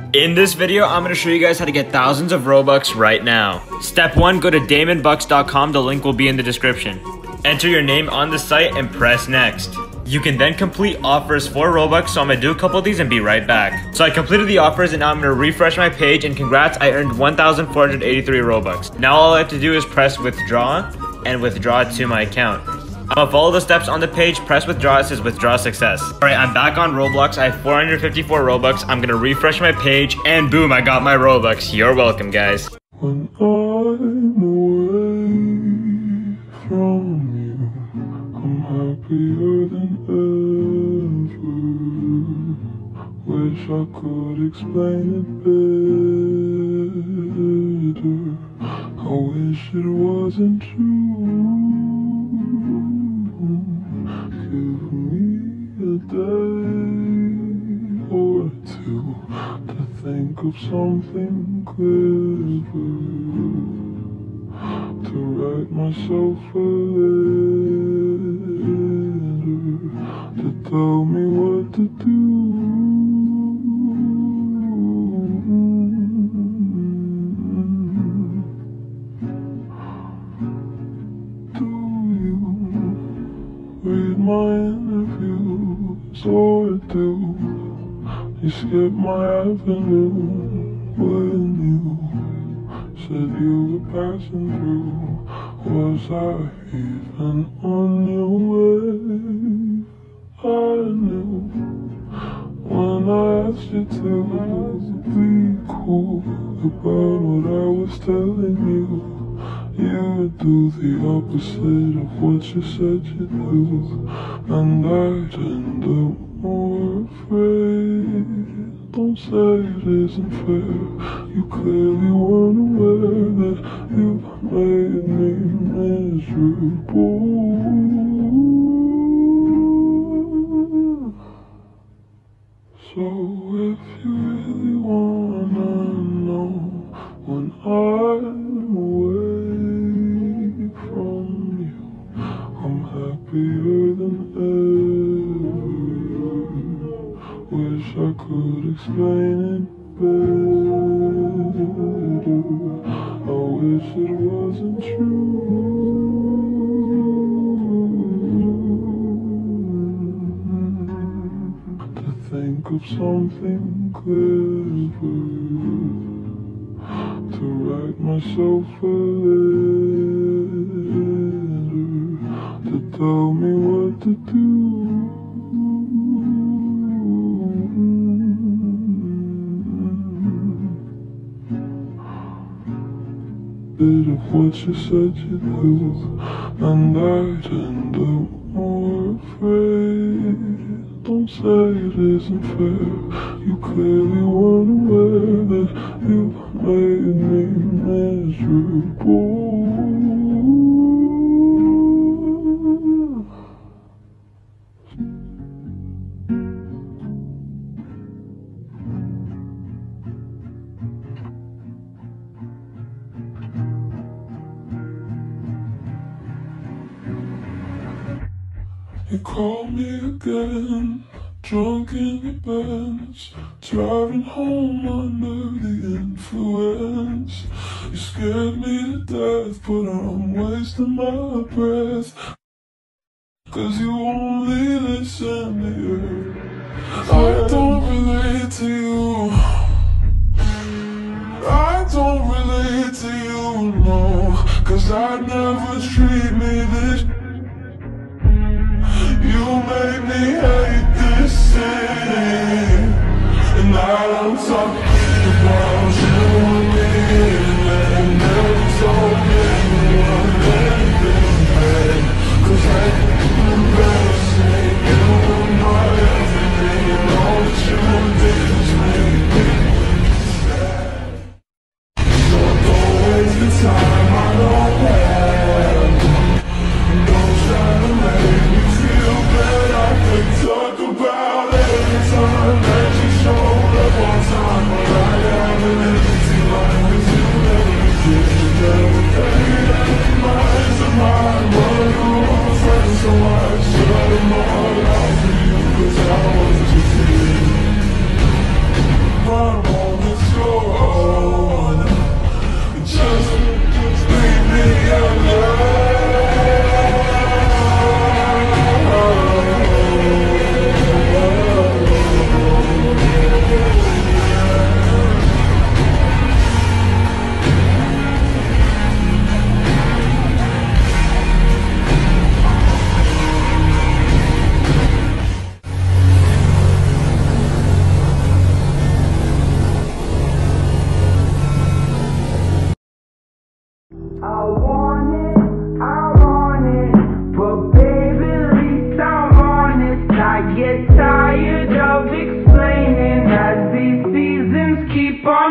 In this video, I'm going to show you guys how to get thousands of Robux right now. Step 1, go to damonbucks.com, the link will be in the description. Enter your name on the site and press next. You can then complete offers for Robux, so I'm going to do a couple of these and be right back. So I completed the offers and now I'm going to refresh my page, and congrats, I earned 1,483 Robux. Now all I have to do is press withdraw and withdraw to my account. I'm gonna follow the steps on the page, press withdraw, it says withdraw success. Alright, I'm back on Roblox, I have 454 Robux, I'm gonna refresh my page, and boom, I got my Robux. You're welcome, guys. When I'm away from you, I'm happier than ever. Wish I could explain it better. I wish it wasn't true. Give me a day or two to think of something clever, to write myself a letter, to tell me what to do. Read my interviews, or do you skip my avenue when you said you were passing through? Was I even on your wave? I knew when I asked you to be cool about what I was telling you. You would do the opposite of what you said you'd do, and I'd end up more afraid. Don't say it isn't fair, you clearly weren't aware that you made me miserable. So if you really wanna know when I'm away from you, I'm happier than ever. Wish I could explain it better. I wish it wasn't true. To think of something clever, to write myself a letter, to tell me what to do. Bit of what you said you'd do, and I'd end up more afraid. Don't say it isn't fair, you clearly weren't aware that you made me miserable. You called me again, drunk in your Benz, driving home under the influence. You scared me to death, but I'm wasting my breath, 'cause you only listen to you. I don't relate to you, I don't relate to you, no, 'cause I'd never treat me this. You made me hate this city, and I don't talk about you and me, and never told me anything bad, 'cause I am embarrassing. You were my everything, and all that you did was make me sad. So don't waste your time, I don't have. Don't try to make me feel bad. I could talk about every time that you showed up on time, but I haven't anything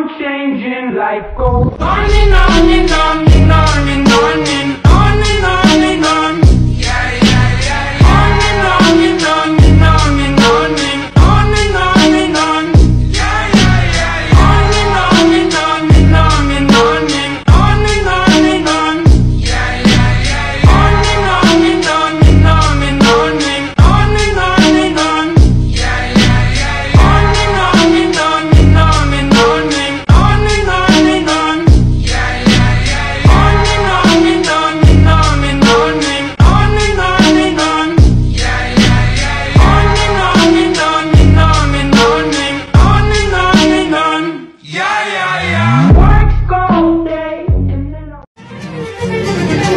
changing, life goes on and on and on and on and on and on and on and on. Yeah, yeah, yeah, yeah. On and on and on and on and on and on and on and on. Yeah, yeah, yeah, yeah. On and on and on and on and on and on and on and on. Yeah, yeah, yeah, yeah. On and on and on and on and on and on and on and on. Yeah, yeah, yeah, yeah. On and on and on and on and on and on and on and on. Yeah, yeah, yeah, yeah. On and on and on and on and on and on and on and on. Yeah, yeah, yeah, yeah. On and on and on and on and on and on and on and on. Yeah, yeah, yeah. Work all day and then I'll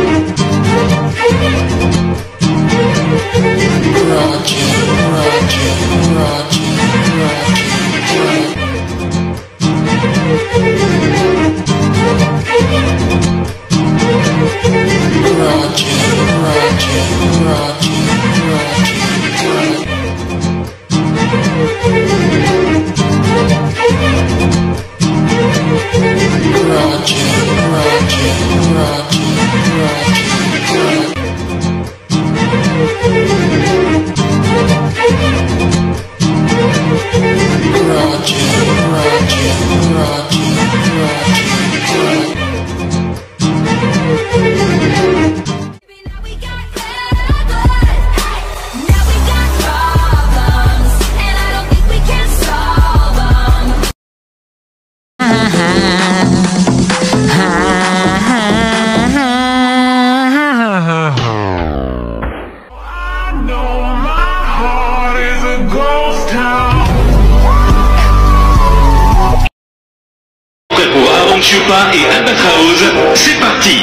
Chupa et Albatraoz, c'est parti!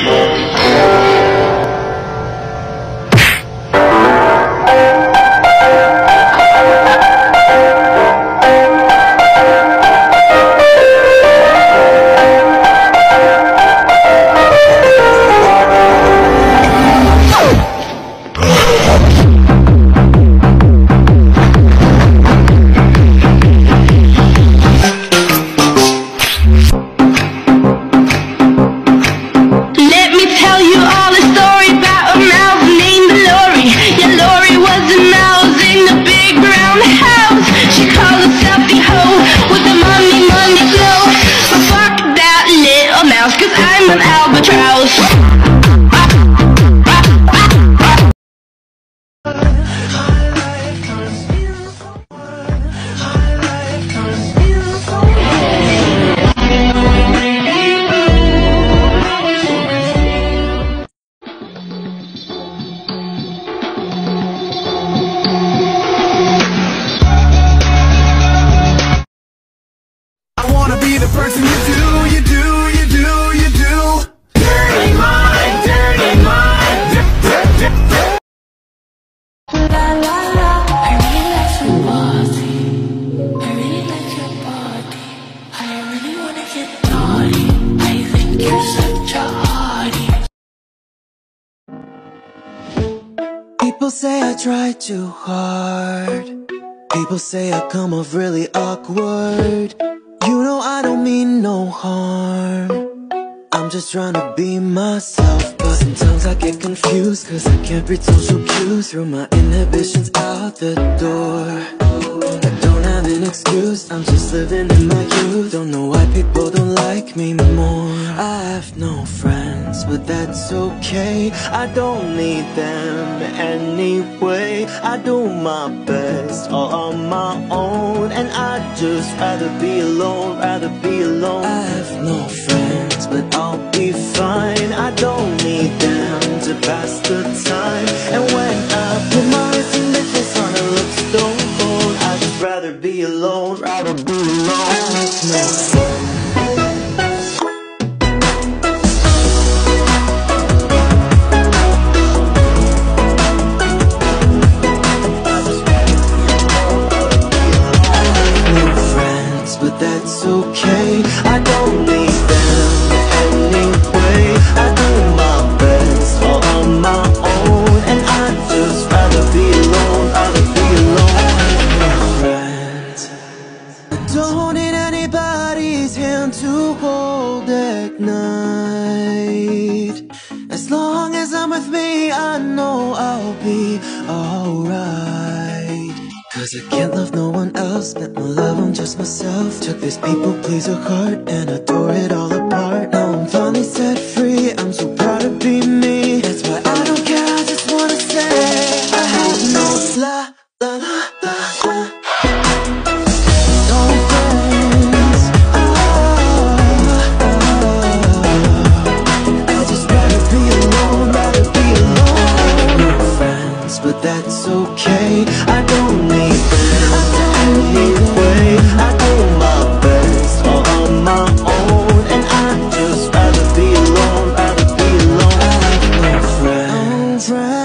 Cause I'm an albatross. I wanna be the person you do. Dirty mind, dirty mind. La la la, I really like your body. I really like your body. I really wanna get naughty. I think you're such a hottie. People say I try too hard. People say I come off really awkward. You know I don't mean no harm. I'm just trying to be myself, but sometimes I get confused, cause I can't read social cues. Throw my inhibitions out the door. I don't have an excuse, I'm just living in my youth. Don't know why people don't like me more. I have no friends, but that's okay. I don't need them anyway. I do my best all on my own, and I'd just rather be alone, rather be alone. I have no friends, but I'll be fine. I don't need them to pass the time. And when I put my restlessness on, it looks stone cold. I'd just rather be alone, rather be alone. I have no friends. But that's okay, I don't need them anyway. I do my best all on my own. to hold at night. As long as I'm with me, I know I'll be alright. Cause I can't love no one else, let me love on just myself. Took this people pleaser heart and I tore it all apart. Now I'm finally set free, I'm so proud to be me. That's why I don't care, I just wanna say I have no la la la la la. No friends, I'd just rather be alone, rather be alone. No friends, but that's okay, I don't need friends anyway. I do my best all on my own, and I'd just rather be alone, rather be alone. I have no friends,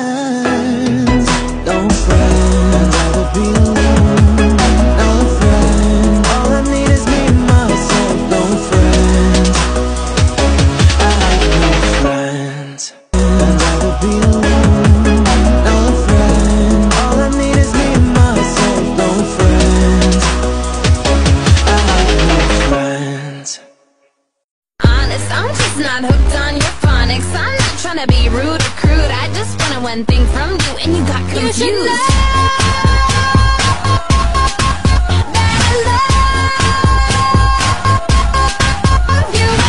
no friends, I'd rather be alone, no friends. All I need is me, myself, no friends. I have no friends, I'd rather be alone, no friends. All I need is me, myself, no friends. I have no friends. Honest, I'm just not hooked on your phonics. I'm not trying to be rude or crude. I just wanted one thing from you and you got confused. You should know that I love you a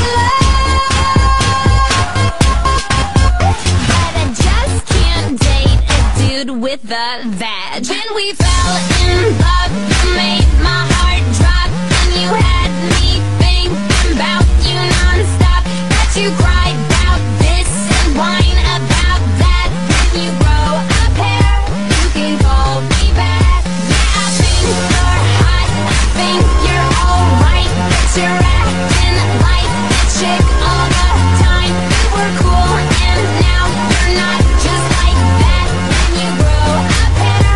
lot, but I just can't date a dude with a vag. When we fell in love, you made my heart drop, and you had me thinking about you non-stop. That you cried about this and whine about that. When you grow a pair, you can call me back. Yeah, I think you're hot, I think you're alright, but you're acting like a chick all the time. You were cool and now you're not, just like that. When you grow a pair.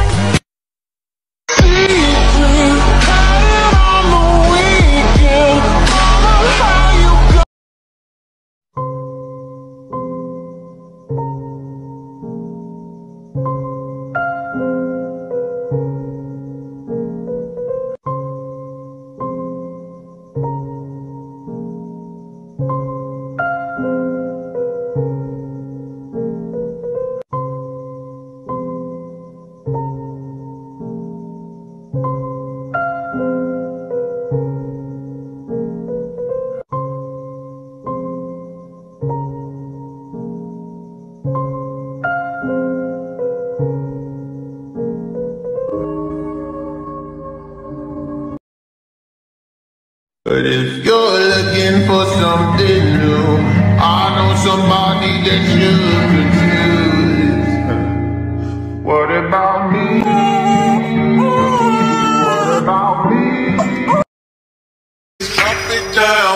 But if you're looking for something new, I know somebody that you could use. What about me? What about me? Drop it down.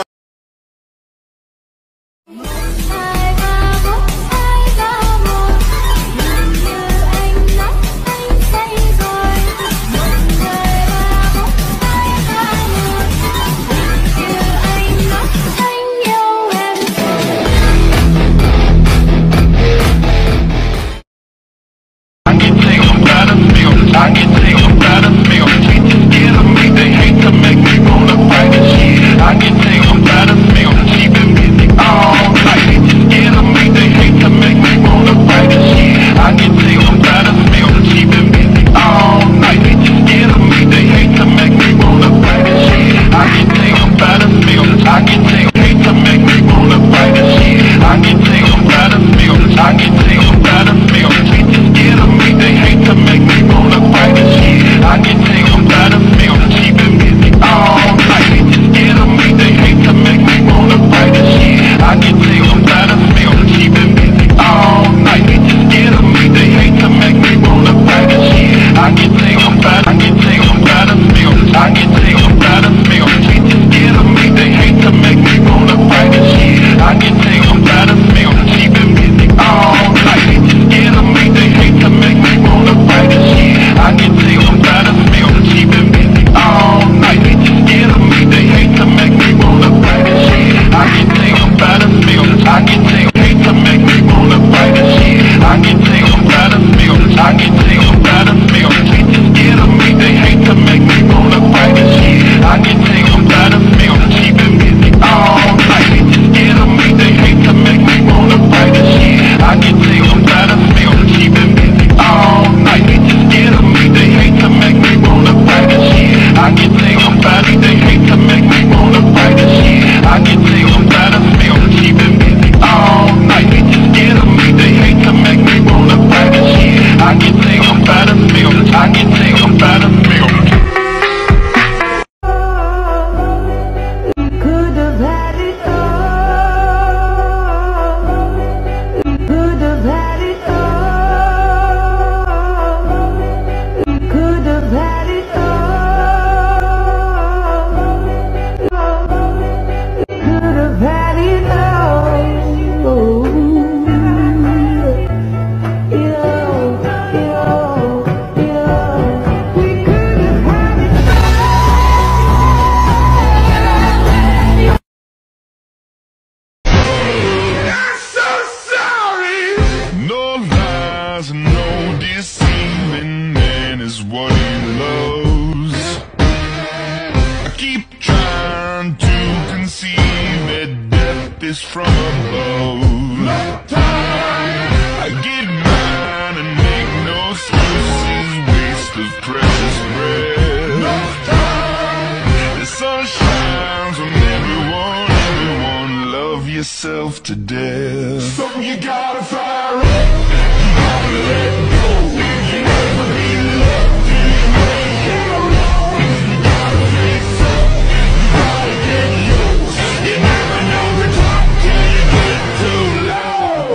this from above. I get mine and make no excuses, waste of precious breath. The sun shines on everyone, love yourself to death. So you gotta fire up, you gotta let go. You never be loved till you make it alone. You gotta face up, you gotta get yours. You never know the top till you get too low.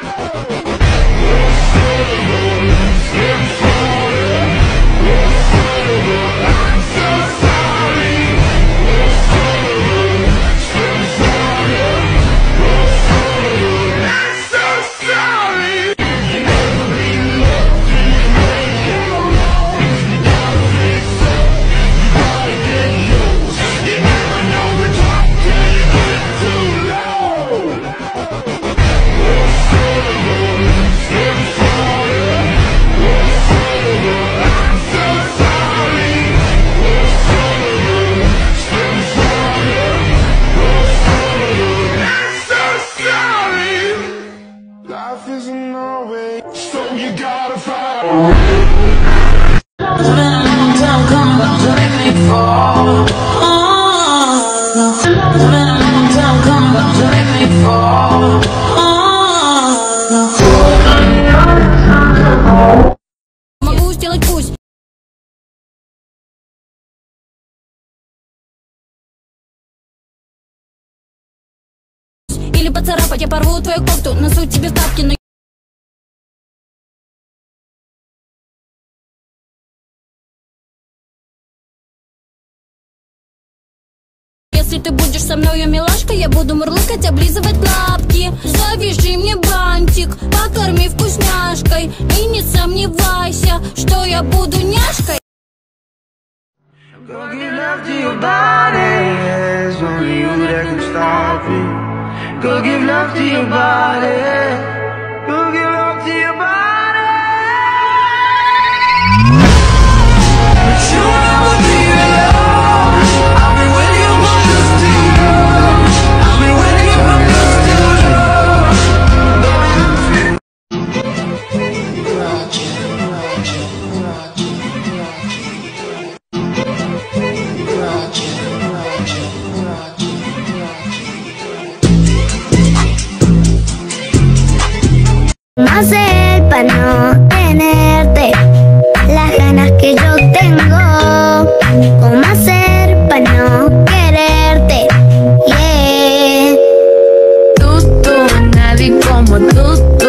I'm so sorry. I'm so sorry. You never be loved till you make it alone. You gotta face up, you gotta get yours. You never know the top till you get too low. I'm so sorry. I'm so sorry. Life isn't always, so you gotta fight. It's been a long time coming to make me fall. It's been a long time coming to make me fall. Могу сделать пусть. Или поцарапать, я порву твою кофту, носу тебе в тапки, но если ты будешь со мною, милашка, я буду мурлыкать, облизывать лапки. Завяжи мне бантик, покорми вкусняшкой, и не сомневайся, что я буду няшкой. Go give love to your body, it's only you that can stop it. Go give love to your body, go give love to your body. But you'll never be alone. I've been waiting for this to you. I've been waiting for this to you. ¿Cómo hacer para no tenerte las ganas que yo tengo? ¿Cómo hacer para no quererte? Yeah. Tú, nadie como tú.